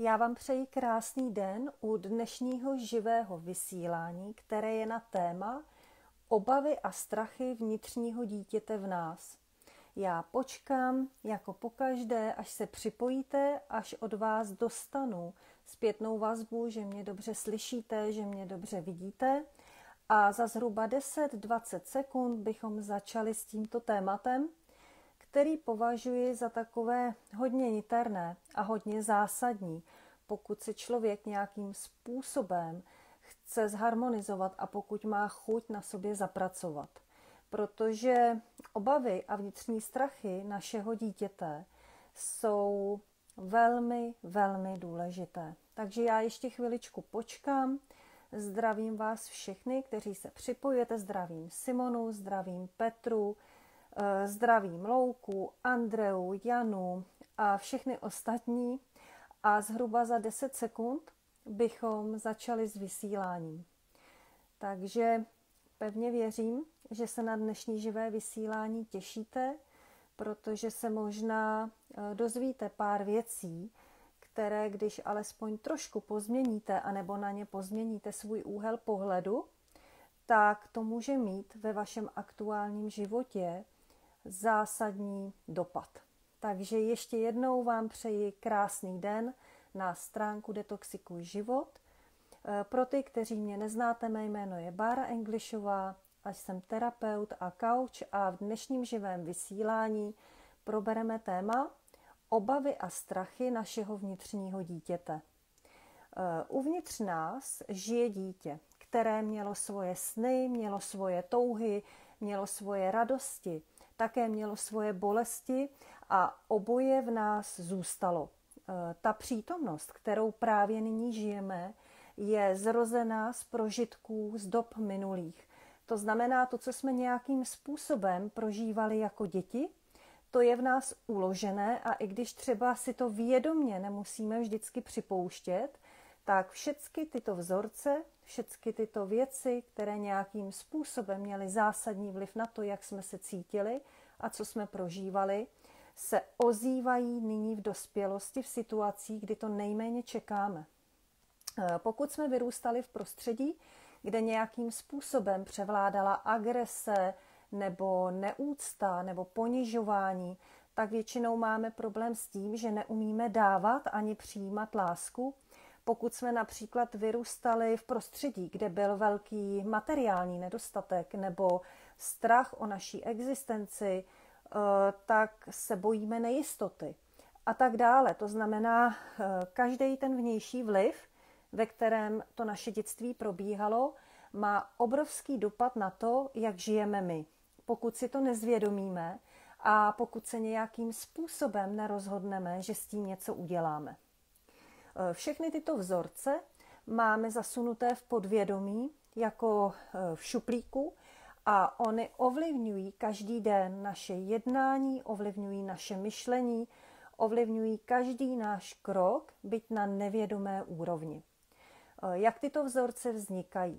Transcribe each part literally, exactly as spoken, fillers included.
Já vám přeji krásný den u dnešního živého vysílání, které je na téma obavy a strachy vnitřního dítěte v nás. Já počkám jako pokaždé, až se připojíte, až od vás dostanu zpětnou vazbu, že mě dobře slyšíte, že mě dobře vidíte. A za zhruba deset až dvacet sekund bychom začali s tímto tématem, který považuji za takové hodně niterné a hodně zásadní, pokud si člověk nějakým způsobem chce zharmonizovat a pokud má chuť na sobě zapracovat. Protože obavy a vnitřní strachy našeho dítěte jsou velmi, velmi důležité. Takže já ještě chviličku počkám. Zdravím vás všechny, kteří se připojujete. Zdravím Simonu, zdravím Petru, zdravím Louku, Andreu, Janu a všechny ostatní. A zhruba za deset sekund bychom začali s vysíláním. Takže pevně věřím, že se na dnešní živé vysílání těšíte, protože se možná dozvíte pár věcí, které když alespoň trošku pozměníte, anebo na ně pozměníte svůj úhel pohledu, tak to může mít ve vašem aktuálním životě zásadní dopad. Takže ještě jednou vám přeji krásný den na stránku Detoxikuj život. Pro ty, kteří mě neznáte, mé jméno je Bára Englišová a jsem terapeut a coach a v dnešním živém vysílání probereme téma obavy a strachy našeho vnitřního dítěte. Uvnitř nás žije dítě, které mělo svoje sny, mělo svoje touhy, mělo svoje radosti, také mělo svoje bolesti a oboje v nás zůstalo. Ta přítomnost, kterou právě nyní žijeme, je zrozená z prožitků z dob minulých. To znamená, to, co jsme nějakým způsobem prožívali jako děti, to je v nás uložené a i když třeba si to vědomě nemusíme vždycky připouštět, tak všechny tyto vzorce, všechny tyto věci, které nějakým způsobem měly zásadní vliv na to, jak jsme se cítili a co jsme prožívali, se ozývají nyní v dospělosti v situacích, kdy to nejméně čekáme. Pokud jsme vyrůstali v prostředí, kde nějakým způsobem převládala agrese nebo neúcta nebo ponižování, tak většinou máme problém s tím, že neumíme dávat ani přijímat lásku. Pokud jsme například vyrůstali v prostředí, kde byl velký materiální nedostatek nebo strach o naší existenci, tak se bojíme nejistoty a tak dále. To znamená, každý ten vnější vliv, ve kterém to naše dětství probíhalo, má obrovský dopad na to, jak žijeme my. Pokud si to nezvědomíme a pokud se nějakým způsobem nerozhodneme, že s tím něco uděláme. Všechny tyto vzorce máme zasunuté v podvědomí jako v šuplíku a oni ovlivňují každý den naše jednání, ovlivňují naše myšlení, ovlivňují každý náš krok, byť na nevědomé úrovni. Jak tyto vzorce vznikají?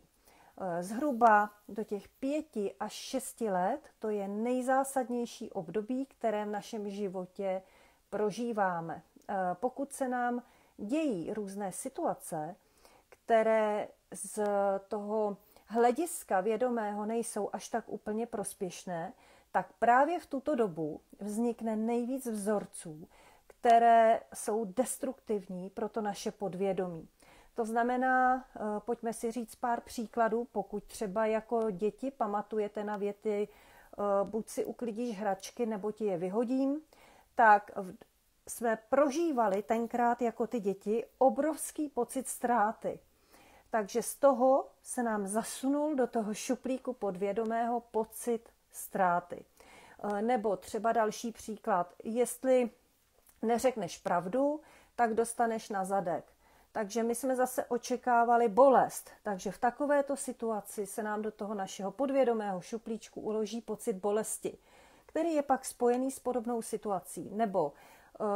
Zhruba do těch pěti až šesti let to je nejzásadnější období, které v našem životě prožíváme. Pokud se nám dějí různé situace, které z toho hlediska vědomého nejsou až tak úplně prospěšné, tak právě v tuto dobu vznikne nejvíc vzorců, které jsou destruktivní pro to naše podvědomí. To znamená, pojďme si říct pár příkladů, pokud třeba jako děti pamatujete na věty buď si uklidíš hračky, nebo ti je vyhodím, tak jsme prožívali tenkrát jako ty děti obrovský pocit ztráty. Takže z toho se nám zasunul do toho šuplíku podvědomého pocit ztráty. Nebo třeba další příklad, jestli neřekneš pravdu, tak dostaneš na zadek. Takže my jsme zase očekávali bolest. Takže v takovéto situaci se nám do toho našeho podvědomého šuplíčku uloží pocit bolesti, který je pak spojený s podobnou situací. Nebo uh,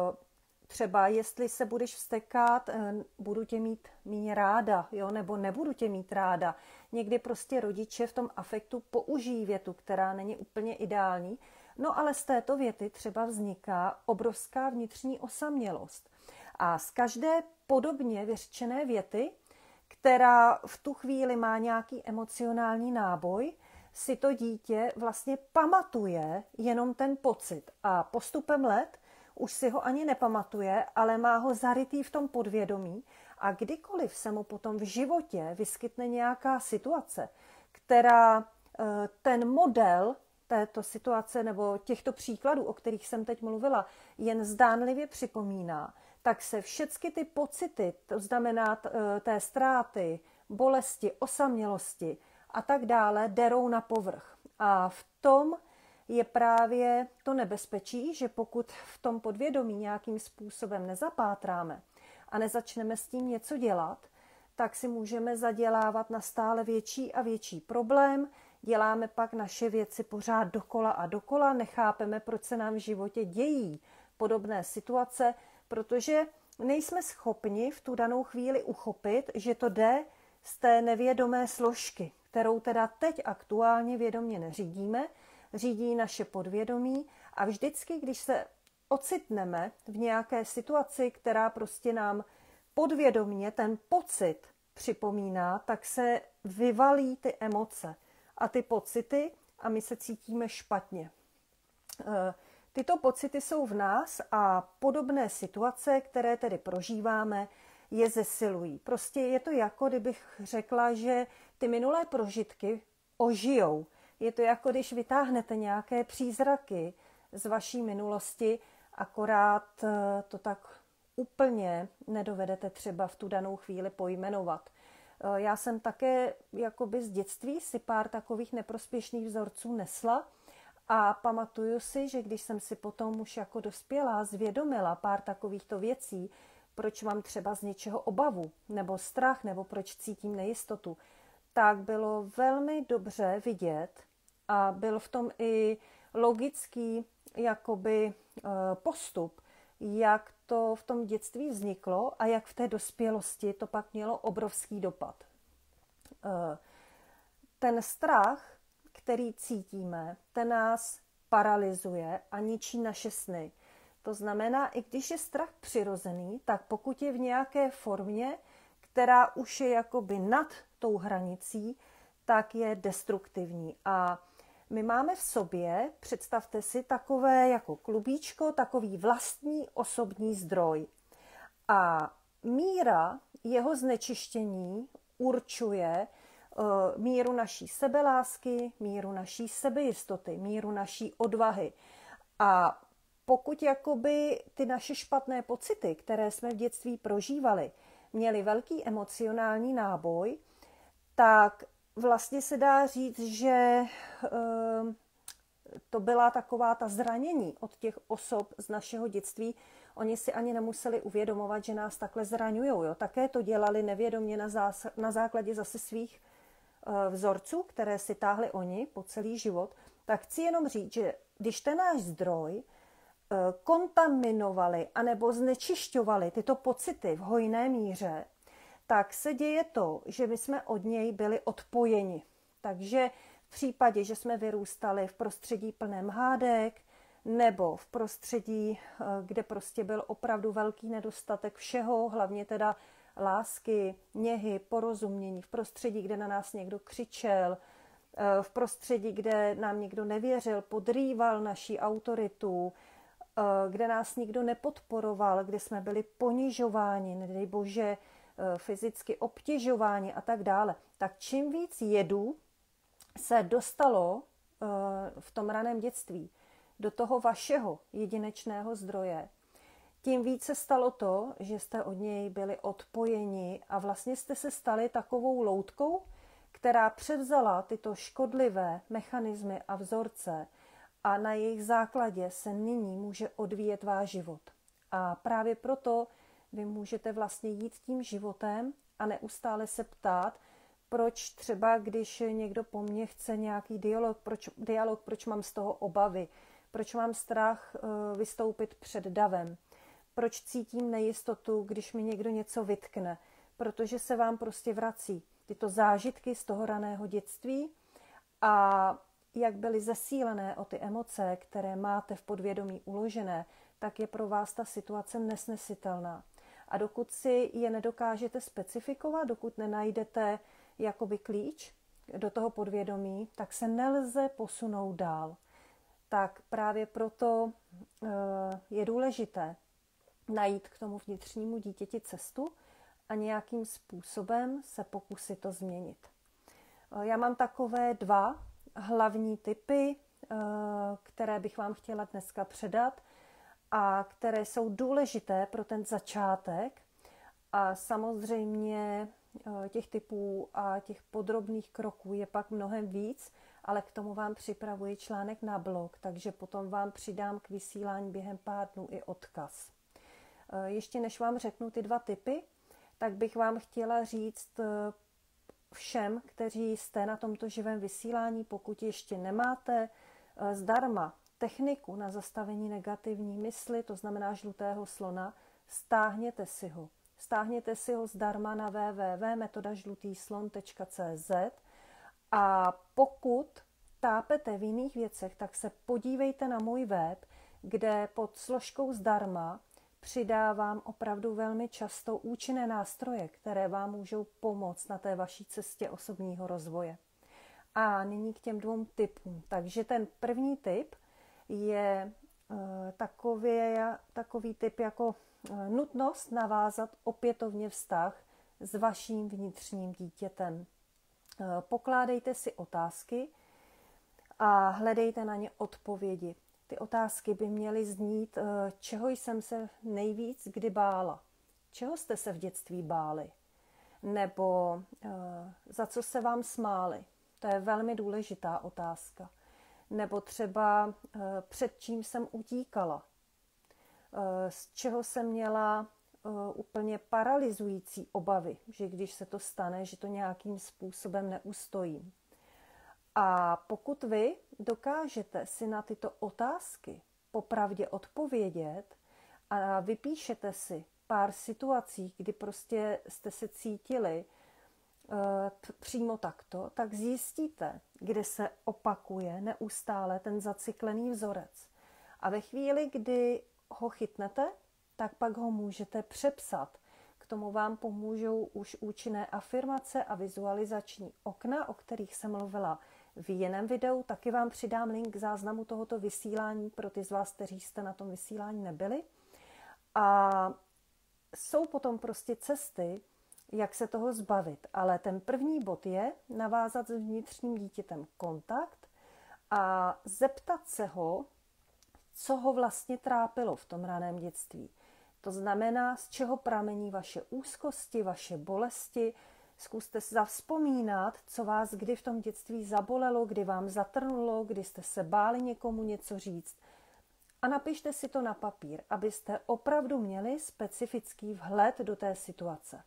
třeba jestli se budeš vztekat, uh, budu tě mít míň ráda, jo? Nebo nebudu tě mít ráda. Někdy prostě rodiče v tom afektu použijí větu, která není úplně ideální. No ale z této věty třeba vzniká obrovská vnitřní osamělost. A z každé podobně vyřčené věty, která v tu chvíli má nějaký emocionální náboj, si to dítě vlastně pamatuje jenom ten pocit. A postupem let už si ho ani nepamatuje, ale má ho zarytý v tom podvědomí. A kdykoliv se mu potom v životě vyskytne nějaká situace, která ten model této situace nebo těchto příkladů, o kterých jsem teď mluvila, jen zdánlivě připomíná, tak se všechny ty pocity, to znamená té ztráty, bolesti, osamělosti a tak dále, derou na povrch. A v tom je právě to nebezpečí, že pokud v tom podvědomí nějakým způsobem nezapátráme a nezačneme s tím něco dělat, tak si můžeme zadělávat na stále větší a větší problém, děláme pak naše věci pořád dokola a dokola, nechápeme, proč se nám v životě dějí podobné situace, protože nejsme schopni v tu danou chvíli uchopit, že to jde z té nevědomé složky, kterou teda teď aktuálně vědomě neřídíme, řídí naše podvědomí a vždycky, když se ocitneme v nějaké situaci, která prostě nám podvědomě ten pocit připomíná, tak se vyvalí ty emoce a ty pocity a my se cítíme špatně. Tyto pocity jsou v nás a podobné situace, které tedy prožíváme, je zesilují. Prostě je to jako, kdybych řekla, že ty minulé prožitky ožijou. Je to jako, když vytáhnete nějaké přízraky z vaší minulosti, akorát to tak úplně nedovedete třeba v tu danou chvíli pojmenovat. Já jsem také jakoby z dětství si pár takových neprospěšných vzorců nesla a pamatuju si, že když jsem si potom už jako dospělá zvědomila pár takovýchto věcí, proč mám třeba z něčeho obavu nebo strach, nebo proč cítím nejistotu, tak bylo velmi dobře vidět a byl v tom i logický jakoby postup, jak to v tom dětství vzniklo a jak v té dospělosti to pak mělo obrovský dopad. Ten strach, který cítíme, ten nás paralyzuje a ničí naše sny. To znamená, i když je strach přirozený, tak pokud je v nějaké formě, která už je jakoby nad tou hranicí, tak je destruktivní. A my máme v sobě, představte si, takové jako klubíčko, takový vlastní osobní zdroj. A míra jeho znečištění určuje uh, míru naší sebelásky, míru naší sebejistoty, míru naší odvahy. A pokud jakoby ty naše špatné pocity, které jsme v dětství prožívali, měly velký emocionální náboj, tak vlastně se dá říct, že to byla taková ta zranění od těch osob z našeho dětství. Oni si ani nemuseli uvědomovat, že nás takhle zraňujou. Jo? Také to dělali nevědomě na, zás- na základě zase svých vzorců, které si táhli oni po celý život. Tak chci jenom říct, že když ten náš zdroj kontaminovali anebo znečišťovali tyto pocity v hojné míře, tak se děje to, že my jsme od něj byli odpojeni. Takže v případě, že jsme vyrůstali v prostředí plném hádek nebo v prostředí, kde prostě byl opravdu velký nedostatek všeho, hlavně teda lásky, něhy, porozumění, v prostředí, kde na nás někdo křičel, v prostředí, kde nám někdo nevěřil, podrýval naší autoritu, kde nás nikdo nepodporoval, kde jsme byli ponižováni, nedej bože, fyzicky obtěžováni a tak dále. Tak čím víc jedu se dostalo v tom raném dětství do toho vašeho jedinečného zdroje, tím více stalo to, že jste od něj byli odpojeni a vlastně jste se stali takovou loutkou, která převzala tyto škodlivé mechanismy a vzorce a na jejich základě se nyní může odvíjet váš život. A právě proto vy můžete vlastně jít tím životem a neustále se ptát, proč třeba, když někdo po mně chce nějaký dialog, proč, dialog, proč mám z toho obavy, proč mám strach vystoupit před davem, proč cítím nejistotu, když mi někdo něco vytkne, protože se vám prostě vrací tyto zážitky z toho raného dětství a jak byly zesílené o ty emoce, které máte v podvědomí uložené, tak je pro vás ta situace nesnesitelná. A dokud si je nedokážete specifikovat, dokud nenajdete jakoby klíč do toho podvědomí, tak se nelze posunout dál. Tak právě proto je důležité najít k tomu vnitřnímu dítěti cestu a nějakým způsobem se pokusit to změnit. Já mám takové dva hlavní typy, které bych vám chtěla dneska předat a které jsou důležité pro ten začátek. A samozřejmě těch typů a těch podrobných kroků je pak mnohem víc, ale k tomu vám připravuji článek na blog, takže potom vám přidám k vysílání během pár dnů i odkaz. Ještě než vám řeknu ty dva typy, tak bych vám chtěla říct všem, kteří jste na tomto živém vysílání, pokud ještě nemáte zdarma techniku na zastavení negativní mysli, to znamená žlutého slona, stáhněte si ho. Stáhněte si ho zdarma na w w w tečka metoda žlutý slon tečka c z a pokud tápete v jiných věcech, tak se podívejte na můj web, kde pod složkou zdarma přidávám opravdu velmi často účinné nástroje, které vám můžou pomoct na té vaší cestě osobního rozvoje. A nyní k těm dvou typům. Takže ten první typ je uh, takový, takový typ jako uh, nutnost navázat opětovně vztah s vaším vnitřním dítětem. Uh, pokládejte si otázky a hledejte na ně odpovědi. Ty otázky by měly znít, uh, čeho jsem se nejvíc kdy bála. Čeho jste se v dětství báli? Nebo uh, za co se vám smáli? To je velmi důležitá otázka. Nebo třeba před čím jsem utíkala, z čeho jsem měla úplně paralyzující obavy, že když se to stane, že to nějakým způsobem neustojím. A pokud vy dokážete si na tyto otázky popravdě odpovědět a vypíšete si pár situací, kdy prostě jste se cítili přímo takto, tak zjistíte, kde se opakuje neustále ten zacyklený vzorec. A ve chvíli, kdy ho chytnete, tak pak ho můžete přepsat. K tomu vám pomůžou už účinné afirmace a vizualizační okna, o kterých jsem mluvila v jiném videu. Taky vám přidám link k záznamu tohoto vysílání pro ty z vás, kteří jste na tom vysílání nebyli. A jsou potom prostě cesty, jak se toho zbavit. Ale ten první bod je navázat s vnitřním dítětem kontakt a zeptat se ho, co ho vlastně trápilo v tom raném dětství. To znamená, z čeho pramení vaše úzkosti, vaše bolesti. Zkuste si zavzpomínat, co vás kdy v tom dětství zabolelo, kdy vám zatrnulo, kdy jste se báli někomu něco říct. A napište si to na papír, abyste opravdu měli specifický vhled do té situace.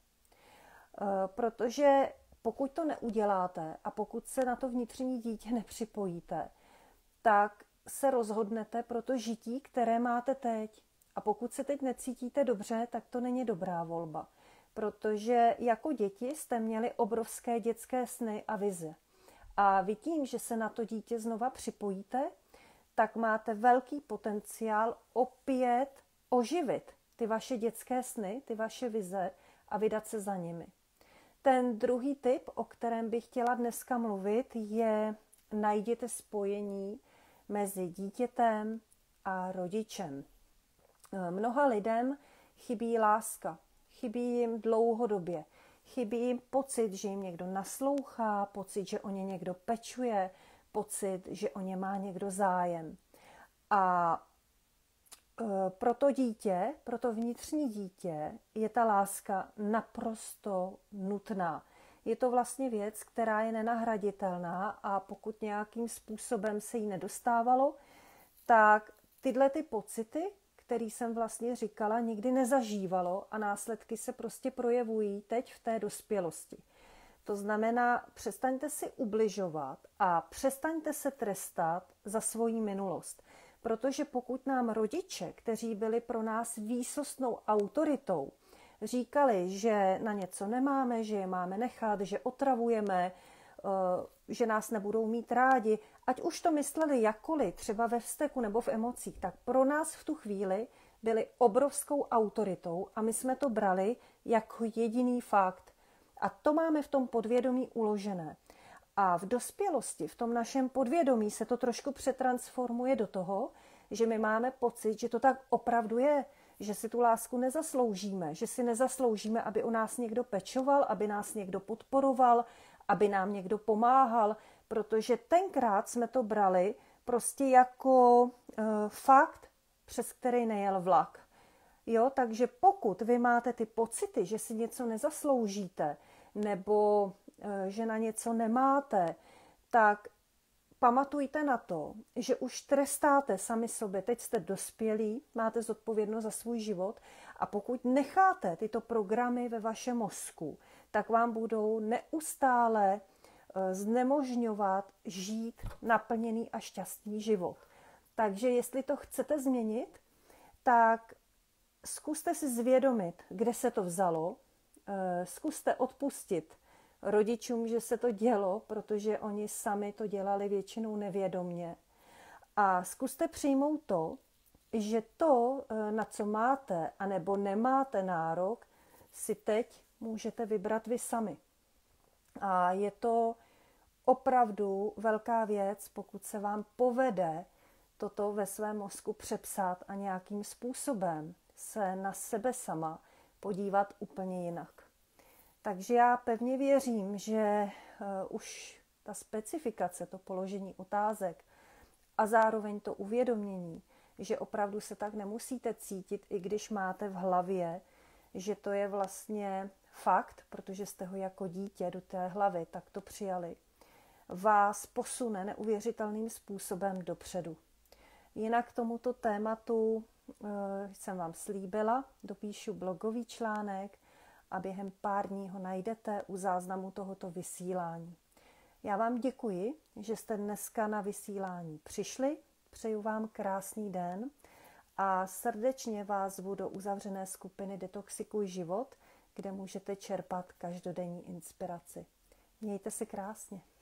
Protože pokud to neuděláte a pokud se na to vnitřní dítě nepřipojíte, tak se rozhodnete pro to žití, které máte teď. A pokud se teď necítíte dobře, tak to není dobrá volba. Protože jako děti jste měli obrovské dětské sny a vize. A vy tím, že se na to dítě znova připojíte, tak máte velký potenciál opět oživit ty vaše dětské sny, ty vaše vize a vydat se za nimi. Ten druhý tip, o kterém bych chtěla dneska mluvit, je najděte spojení mezi dítětem a rodičem. Mnoha lidem chybí láska, chybí jim dlouhodobě, chybí jim pocit, že jim někdo naslouchá, pocit, že o ně někdo pečuje, pocit, že o ně má někdo zájem. A pro to dítě, pro to vnitřní dítě je ta láska naprosto nutná. Je to vlastně věc, která je nenahraditelná a pokud nějakým způsobem se jí nedostávalo, tak tyhle ty pocity, které jsem vlastně říkala, nikdy nezažívalo a následky se prostě projevují teď v té dospělosti. To znamená, přestaňte si ubližovat a přestaňte se trestat za svoji minulost. Protože pokud nám rodiče, kteří byli pro nás výsostnou autoritou, říkali, že na něco nemáme, že je máme nechat, že otravujeme, že nás nebudou mít rádi, ať už to mysleli jakkoliv, třeba ve vzteku nebo v emocích, tak pro nás v tu chvíli byli obrovskou autoritou a my jsme to brali jako jediný fakt. A to máme v tom podvědomí uložené. A v dospělosti, v tom našem podvědomí se to trošku přetransformuje do toho, že my máme pocit, že to tak opravdu je, že si tu lásku nezasloužíme, že si nezasloužíme, aby o nás někdo pečoval, aby nás někdo podporoval, aby nám někdo pomáhal, protože tenkrát jsme to brali prostě jako e, fakt, přes který nejel vlak. Jo, takže pokud vy máte ty pocity, že si něco nezasloužíte, nebo e, že na něco nemáte, tak pamatujte na to, že už trestáte sami sobě. Teď jste dospělí, máte zodpovědnost za svůj život a pokud necháte tyto programy ve vašem mozku, tak vám budou neustále znemožňovat žít naplněný a šťastný život. Takže jestli to chcete změnit, tak zkuste si zvědomit, kde se to vzalo, zkuste odpustit rodičům, že se to dělo, protože oni sami to dělali většinou nevědomně. A zkuste přijmout to, že to, na co máte anebo nemáte nárok, si teď můžete vybrat vy sami. A je to opravdu velká věc, pokud se vám povede toto ve svém mozku přepsat a nějakým způsobem se na sebe sama podívat úplně jinak. Takže já pevně věřím, že uh, už ta specifikace, to položení otázek a zároveň to uvědomění, že opravdu se tak nemusíte cítit, i když máte v hlavě, že to je vlastně fakt, protože jste ho jako dítě do té hlavy takto přijali, vás posune neuvěřitelným způsobem dopředu. Jinak k tomuto tématu uh, jsem vám slíbila, dopíšu blogový článek, a během pár dní ho najdete u záznamu tohoto vysílání. Já vám děkuji, že jste dneska na vysílání přišli, přeju vám krásný den a srdečně vás zvu do uzavřené skupiny Detoxikuj život, kde můžete čerpat každodenní inspiraci. Mějte se krásně.